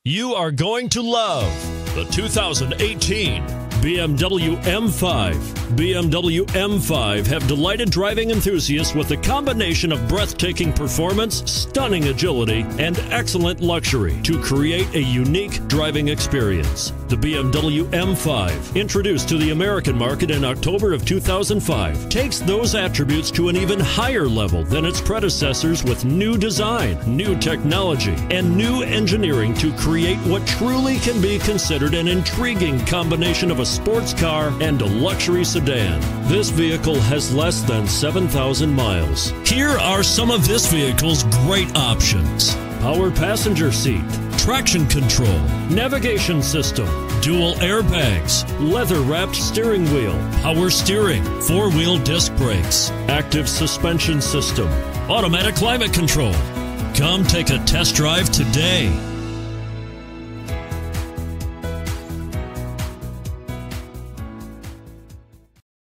You are going to love the 2018 BMW M5. BMW M5 have delighted driving enthusiasts with a combination of breathtaking performance, stunning agility, and excellent luxury to create a unique driving experience. The BMW M5, introduced to the American market in October of 2005, takes those attributes to an even higher level than its predecessors with new design, new technology, and new engineering to create what truly can be considered an intriguing combination of a sports car and a luxury sedan. This vehicle has less than 7,000 miles. Here are some of this vehicle's great options: power passenger seat, traction control, navigation system, dual airbags, leather-wrapped steering wheel, power steering, four-wheel disc brakes, active suspension system, automatic climate control. Come take a test drive today.